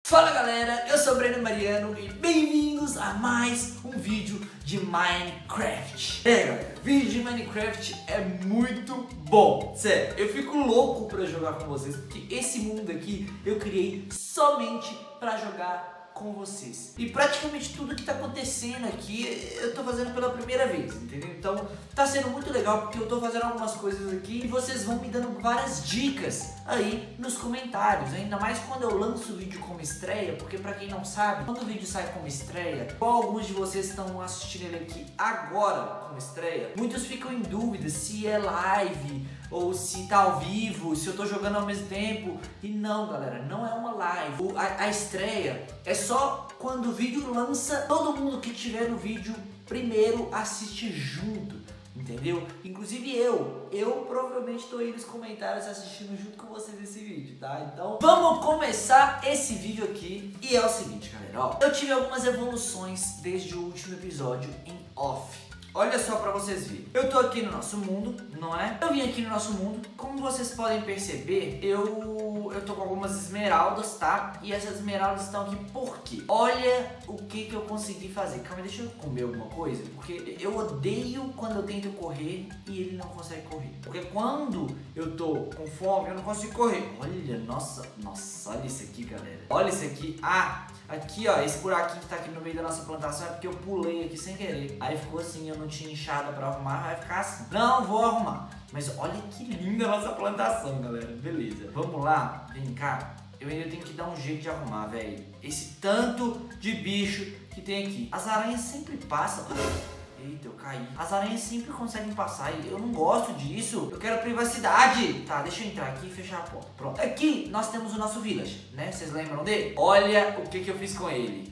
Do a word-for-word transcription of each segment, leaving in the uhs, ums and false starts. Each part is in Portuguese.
Fala galera, eu sou o Breno Mariano e bem-vindos a mais um vídeo de Minecraft. É galera, vídeo de Minecraft é muito bom, sério, eu fico louco pra jogar com vocês, porque esse mundo aqui eu criei somente pra jogar com vocês. E praticamente tudo que tá acontecendo aqui eu tô fazendo pela primeira vez, entendeu? Então tá sendo muito legal porque eu tô fazendo algumas coisas aqui e vocês vão me dando várias dicas aí nos comentários, ainda mais quando eu lanço o vídeo como estreia, porque pra quem não sabe, quando o vídeo sai como estreia, igual alguns de vocês estão assistindo ele aqui agora como estreia, muitos ficam em dúvida se é live ou se tá ao vivo, se eu tô jogando ao mesmo tempo. E não, galera, não é uma live. O, a, a estreia é só quando o vídeo lança, todo mundo que tiver no vídeo primeiro assiste junto, entendeu? Inclusive eu, eu provavelmente tô aí nos comentários assistindo junto com vocês esse vídeo, tá? Então vamos começar esse vídeo aqui. E é o seguinte, galera, ó, eu tive algumas evoluções desde o último episódio em off. Olha só pra vocês verem, eu tô aqui no nosso mundo, não é? Eu vim aqui no nosso mundo, como vocês podem perceber, eu, eu tô com algumas esmeraldas, tá? E essas esmeraldas estão aqui por quê? Olha o que que eu consegui fazer. Calma, deixa eu comer alguma coisa, porque eu odeio quando eu tento correr e ele não consegue correr. Porque quando eu tô com fome, eu não consigo correr. Olha, nossa, nossa, olha isso aqui, galera. Olha isso aqui, ah... Aqui, ó, esse buraquinho que tá aqui no meio da nossa plantação é porque eu pulei aqui sem querer. Aí ficou assim, eu não tinha enxada pra arrumar, vai ficar assim. Não vou arrumar. Mas olha que linda a nossa plantação, galera. Beleza, vamos lá. Vem cá. Eu ainda tenho que dar um jeito de arrumar, velho. Esse tanto de bicho que tem aqui. As aranhas sempre passam. Eita, eu caí. As aranhas sempre conseguem passar e eu não gosto disso. Eu quero privacidade. Tá, deixa eu entrar aqui e fechar a porta. Pronto. Aqui nós temos o nosso village, né? Vocês lembram dele? Olha o que que eu fiz com ele.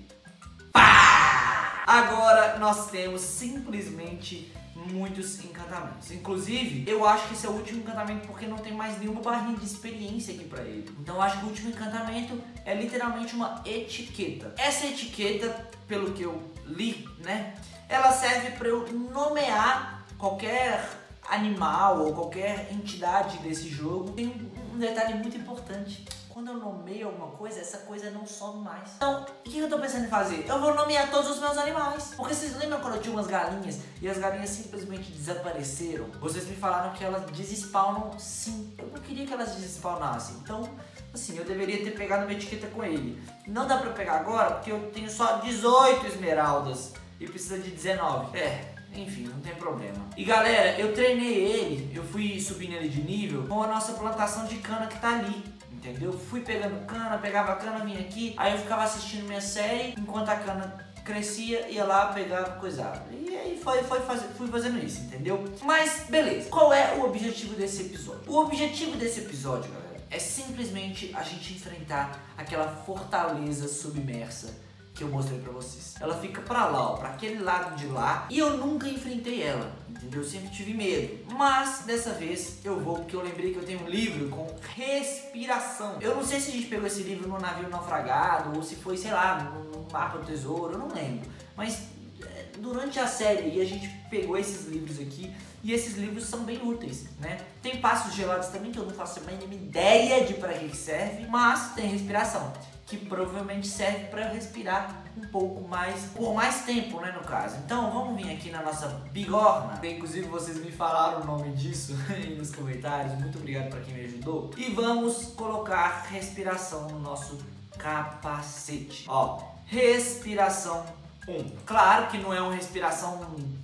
Pá! Agora nós temos simplesmente muitos encantamentos. Inclusive, eu acho que esse é o último encantamento porque não tem mais nenhuma barrinha de experiência aqui pra ele. Então eu acho que o último encantamento é literalmente uma etiqueta. Essa etiqueta, pelo que eu li, né? Ela serve para eu nomear qualquer animal ou qualquer entidade desse jogo. Tem um detalhe muito importante. Quando eu nomeio alguma coisa, essa coisa não some mais. Então, o que eu tô pensando em fazer? Eu vou nomear todos os meus animais. Porque vocês lembram quando eu tinha umas galinhas e as galinhas simplesmente desapareceram? Vocês me falaram que elas desespawnam sim. Eu não queria que elas desespawnassem. Então, assim, eu deveria ter pegado uma etiqueta com ele. Não dá pra pegar agora porque eu tenho só dezoito esmeraldas. E precisa de dezenove. É, enfim, não tem problema. E galera, eu treinei ele, eu fui subindo ele de nível com a nossa plantação de cana que tá ali, entendeu? Fui pegando cana, pegava a cana, vinha aqui, aí eu ficava assistindo minha série, enquanto a cana crescia, ia lá, pegava, coisava. E aí foi, foi fazer, fui fazendo isso, entendeu? Mas, beleza. Qual é o objetivo desse episódio? O objetivo desse episódio, galera, é simplesmente a gente enfrentar aquela fortaleza submersa que eu mostrei pra vocês. Ela fica pra lá, ó, pra aquele lado de lá. E eu nunca enfrentei ela, entendeu? Eu sempre tive medo. Mas dessa vez eu vou, porque eu lembrei que eu tenho um livro com respiração. Eu não sei se a gente pegou esse livro no navio naufragado ou se foi, sei lá, no, no mapa do tesouro, eu não lembro. Mas durante a série a gente pegou esses livros aqui e esses livros são bem úteis, né? Tem passos gelados também que eu não faço a mínima ideia de para que serve, mas tem respiração, que provavelmente serve para eu respirar um pouco mais, por mais tempo, né, no caso. Então vamos vir aqui na nossa bigorna. Inclusive vocês me falaram o nome disso aí nos comentários, muito obrigado para quem me ajudou. E vamos colocar respiração no nosso capacete. Ó, respiração um. Claro que não é uma respiração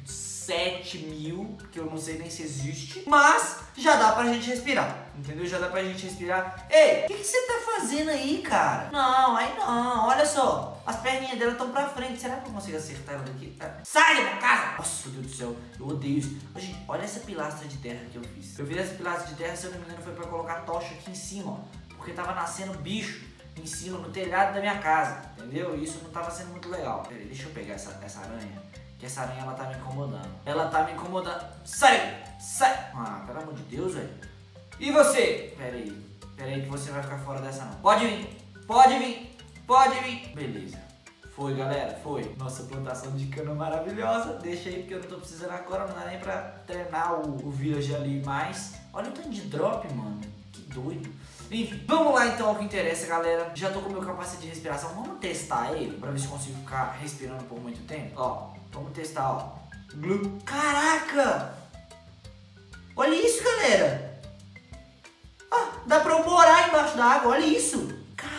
sete mil, que eu não sei nem se existe, mas já dá pra gente respirar, entendeu? Já dá pra gente respirar. Ei, o que, que você tá fazendo aí, cara? Não, aí não, olha só, as perninhas dela estão pra frente, será que eu consigo acertar ela daqui? Sai da minha casa! Nossa, meu Deus do céu, eu odeio isso. Gente, olha essa pilastra de terra que eu fiz. Eu fiz essa pilastra de terra, se eu não me engano, foi pra colocar tocha aqui em cima, ó, porque tava nascendo bicho em cima, no telhado da minha casa, entendeu? E isso não tava sendo muito legal. Peraí, deixa eu pegar essa, essa aranha, que essa aranha, ela tá me incomodando. Ela tá me incomodando. Sai! Sai! Ah, pelo amor de Deus, velho. E você? Peraí, peraí que você vai ficar fora dessa não. Pode vir, pode vir, pode vir. Beleza. Foi, galera, foi. Nossa plantação de cana maravilhosa. Deixa aí porque eu não tô precisando agora, não dá nem pra treinar o, o village ali mais. Olha o tanto de drop, mano. Que doido. Enfim, vamos lá então ao que interessa, galera. Já tô com meu capacete de respiração. Vamos testar ele pra ver se eu consigo ficar respirando por muito tempo. Ó, vamos testar, ó. Glu. Caraca! Olha isso, galera. Ah, dá pra eu morar embaixo da água, olha isso.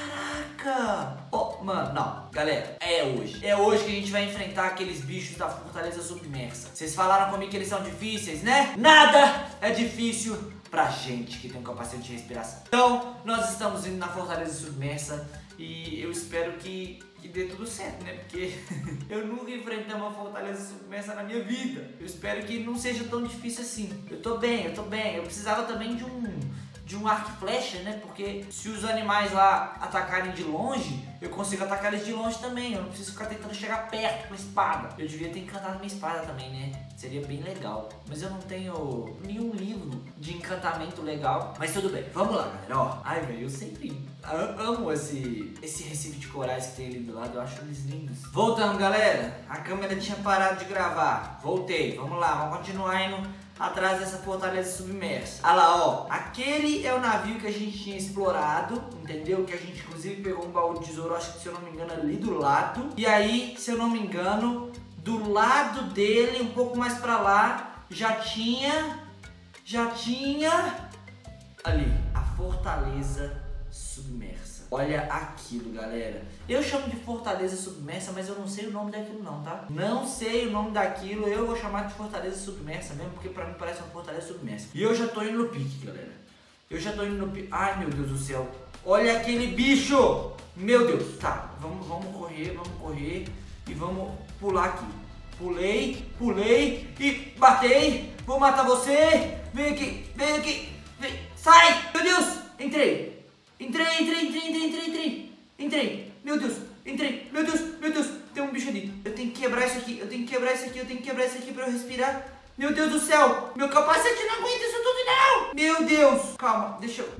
Caraca! Ó, oh, mano, não. Galera, é hoje. É hoje que a gente vai enfrentar aqueles bichos da fortaleza submersa. Vocês falaram comigo que eles são difíceis, né? Nada é difícil pra gente que tem um capacete de respiração. Então, nós estamos indo na fortaleza submersa e eu espero que, que dê tudo certo, né? Porque eu nunca enfrentei uma fortaleza submersa na minha vida. Eu espero que não seja tão difícil assim. Eu tô bem, eu tô bem. Eu precisava também de um... de um arco e flecha, né? Porque se os animais lá atacarem de longe, eu consigo atacar eles de longe também. Eu não preciso ficar tentando chegar perto com a espada. Eu devia ter encantado minha espada também, né? Seria bem legal. Mas eu não tenho nenhum livro de encantamento legal. Mas tudo bem, vamos lá, galera. Ó, ai, velho, eu sempre amo esse, esse recife de corais que tem ali do lado. Eu acho eles lindos. Voltando, galera. A câmera tinha parado de gravar. Voltei, vamos lá, vamos continuar indo atrás dessa fortaleza submersa. Ah lá, ó. Aquele é o navio que a gente tinha explorado, entendeu? Que a gente inclusive pegou um baú de tesouro, acho que se eu não me engano, ali do lado. E aí, se eu não me engano, do lado dele, um pouco mais pra lá, já tinha... Já tinha... Ali, a fortaleza submersa. Olha aquilo, galera. Eu chamo de fortaleza submersa, mas eu não sei o nome daquilo não, tá? Não sei o nome daquilo, eu vou chamar de fortaleza submersa mesmo, porque pra mim parece uma fortaleza submersa. E eu já tô indo no pique, galera. Eu já tô indo no pique. Ai, meu Deus do céu. Olha aquele bicho. Meu Deus. Tá, vamos, vamos correr, vamos correr e vamos pular aqui. Pulei, pulei e batei. Vou matar você. Vem aqui, vem aqui. Vem. Sai. Meu Deus. Entrei. Entrei, entrei, entrei, entrei, entrei, entrei. Entrei. Meu Deus, entrei. Meu Deus, meu Deus. Tem um bicho ali. Eu tenho que quebrar isso aqui. Eu tenho que quebrar isso aqui. Eu tenho que quebrar isso aqui pra eu respirar. Meu Deus do céu. Meu capacete não aguenta isso tudo, não. Meu Deus. Calma, deixa eu...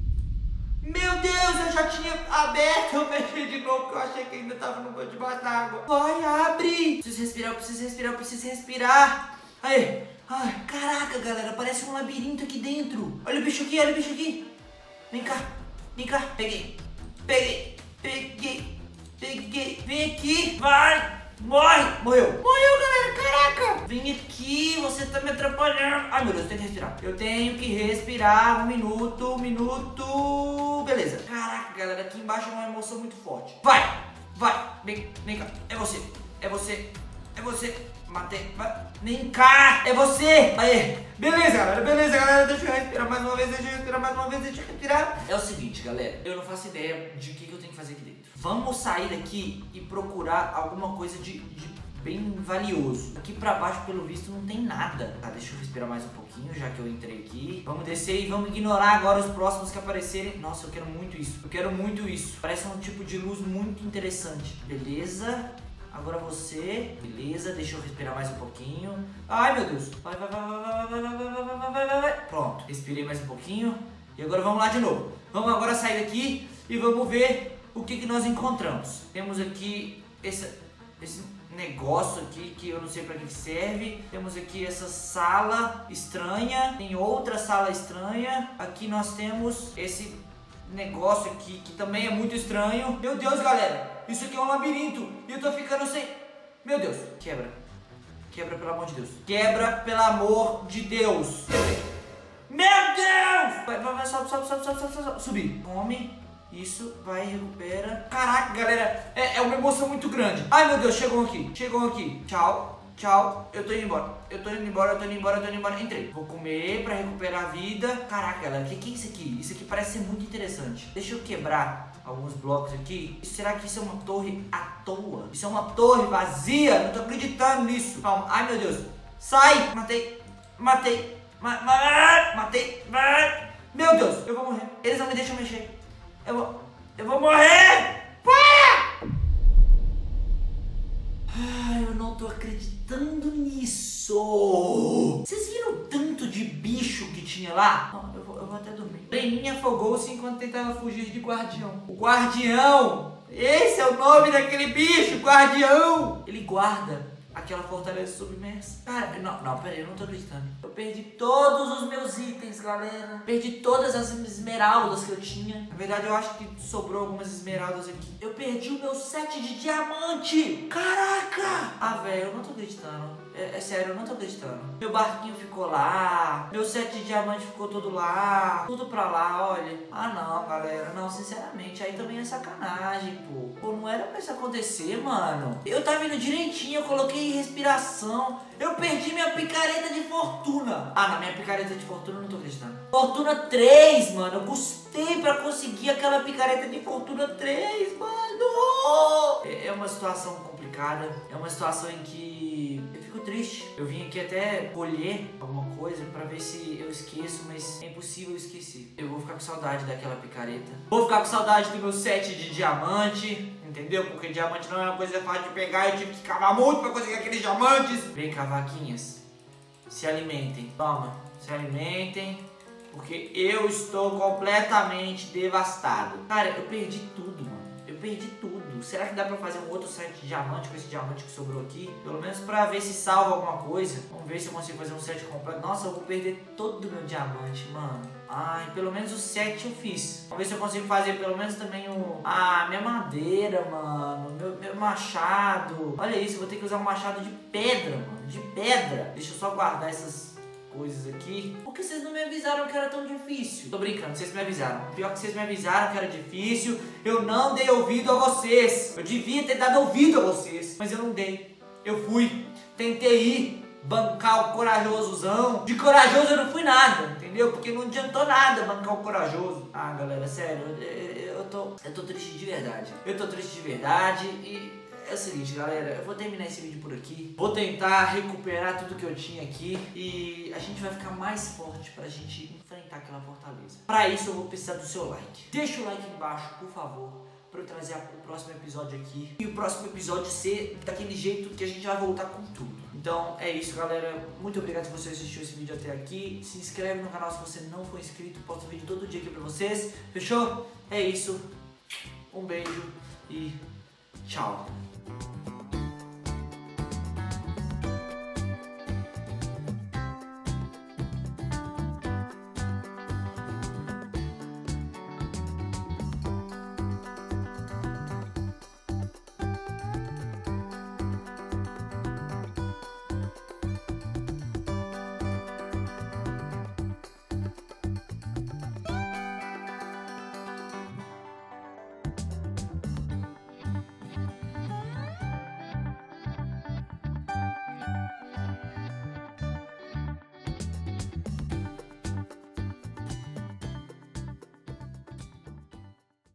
Meu Deus, eu já tinha aberto. Eu fechei de novo porque eu achei que ainda tava no debaixo da água. Vai, abre. Preciso respirar, eu preciso respirar, eu preciso respirar. Aí. Ai, caraca, galera. Parece um labirinto aqui dentro. Olha o bicho aqui, olha o bicho aqui. Vem cá. Vem cá, peguei, peguei, peguei, peguei, vem aqui, vai, morre, morreu, morreu, galera, caraca, vem aqui, você tá me atrapalhando, ai meu Deus, eu tenho que respirar, eu tenho que respirar, um minuto, um minuto, beleza, caraca, galera, aqui embaixo é uma emoção muito forte, vai, vai, vem, vem cá, é você, é você, é você. Matei, vai. Vem cá, é você. Aí, beleza, galera, beleza, galera. Deixa eu respirar mais uma vez, deixa eu respirar mais uma vez, deixa eu respirar. É o seguinte, galera, eu não faço ideia de o que, que eu tenho que fazer aqui dentro. Vamos sair daqui e procurar alguma coisa de, de bem valioso. Aqui pra baixo, pelo visto, não tem nada. Tá, deixa eu respirar mais um pouquinho, já que eu entrei aqui. Vamos descer e vamos ignorar agora os próximos que aparecerem. Nossa, eu quero muito isso, eu quero muito isso. Parece um tipo de luz muito interessante. Beleza. Agora você, beleza, deixa eu respirar mais um pouquinho. Ai, meu Deus. Vai, vai, vai, vai, vai, vai, vai, vai, vai, vai, vai, vai. Pronto, respirei mais um pouquinho. E agora vamos lá de novo. Vamos agora sair daqui e vamos ver o que, que nós encontramos. Temos aqui esse, esse negócio aqui que eu não sei para que serve. Temos aqui essa sala estranha. Tem outra sala estranha. Aqui nós temos esse negócio aqui que também é muito estranho. Meu Deus, galera. Isso aqui é um labirinto e eu tô ficando sem... Meu Deus, quebra. Quebra, pelo amor de Deus. Quebra, pelo amor de Deus. Quebrei. Meu Deus! Vai, vai, vai, sobe, sobe, sobe, sobe, sobe, sobe. Subir. Come. Isso, vai, recupera. Caraca, galera, é, é uma emoção muito grande. Ai, meu Deus, chegou aqui. Chegou aqui. Tchau, tchau. Eu tô indo embora. Eu tô indo embora, eu tô indo embora, eu tô indo embora. Entrei. Vou comer pra recuperar a vida. Caraca, galera, o que, que é isso aqui? Isso aqui parece ser muito interessante. Deixa eu quebrar alguns blocos aqui. Será que isso é uma torre à toa? Isso é uma torre vazia? Não tô acreditando nisso. Calma. Ai, meu Deus. Sai. Matei. Matei. Ma ma matei. Ma meu Deus. Eu vou morrer. Eles não me deixam mexer. Eu vou... Eu vou morrer. Para! Ai, eu não tô acreditando nisso. Vocês viram tanto de bicho que tinha lá? Não, eu vou, eu vou até dormir. Breninha afogou-se enquanto tentava fugir de Guardião. O Guardião! Esse é o nome daquele bicho, Guardião! Ele guarda aquela fortaleza submersa. Cara, não, não, peraí, eu não tô acreditando. Eu perdi todos os meus itens, galera. Perdi todas as esmeraldas que eu tinha. Na verdade, eu acho que sobrou algumas esmeraldas aqui. Eu perdi o meu set de diamante. Caraca! Ah, velho, eu não tô acreditando. É, é sério, eu não tô acreditando. Meu barquinho ficou lá. Meu set de diamante ficou todo lá. Tudo pra lá, olha. Ah, não, galera. Não, sinceramente, aí também é sacanagem, pô. Pô, não era pra isso acontecer, mano. Eu tava indo direitinho, eu coloquei respiração. Eu perdi minha picareta de fortuna. Ah, na minha picareta de fortuna eu não tô acreditando. Fortuna três, mano. Eu custei pra conseguir aquela picareta de fortuna três, mano. É uma situação complicada. É uma situação em que eu fico triste. Eu vim aqui até colher alguma coisa pra ver se eu esqueço, mas é impossível eu esquecer. Eu vou ficar com saudade daquela picareta. Vou ficar com saudade do meu set de diamante. Entendeu? Porque diamante não é uma coisa fácil de pegar. Eu tive que cavar muito pra conseguir aqueles diamantes. Vem cá, vaquinhas. Se alimentem. Toma, se alimentem. Porque eu estou completamente devastado. Cara, eu perdi tudo, mano. Eu perdi tudo. Será que dá pra fazer um outro set de diamante com esse diamante que sobrou aqui? Pelo menos pra ver se salva alguma coisa. Vamos ver se eu consigo fazer um set completo. Nossa, eu vou perder todo o meu diamante, mano. Ai, pelo menos o set eu fiz. Vamos ver se eu consigo fazer pelo menos também o... Ah, minha madeira, mano. Meu, meu machado. Olha isso, eu vou ter que usar um machado de pedra, mano. De pedra. Deixa eu só guardar essas coisas aqui. Por que vocês não me avisaram que era tão difícil? Tô brincando, vocês me avisaram. Pior que vocês me avisaram que era difícil. Eu não dei ouvido a vocês. Eu devia ter dado ouvido a vocês, mas eu não dei. Eu fui, tentei ir, bancar o corajosozão. De corajoso eu não fui nada, entendeu? Porque não adiantou nada bancar o corajoso. Ah, galera, sério, eu, eu, eu, tô, eu tô triste de verdade. Eu tô triste de verdade e... É o seguinte, galera, eu vou terminar esse vídeo por aqui. Vou tentar recuperar tudo que eu tinha aqui e a gente vai ficar mais forte pra gente enfrentar aquela fortaleza. Pra isso eu vou precisar do seu like. Deixa o like embaixo, por favor, pra eu trazer o próximo episódio aqui. E o próximo episódio ser daquele jeito que a gente vai voltar com tudo. Então é isso, galera. Muito obrigado se você assistiu esse vídeo até aqui. Se inscreve no canal se você não for inscrito. Posto vídeo todo dia aqui pra vocês. Fechou? É isso. Um beijo e tchau.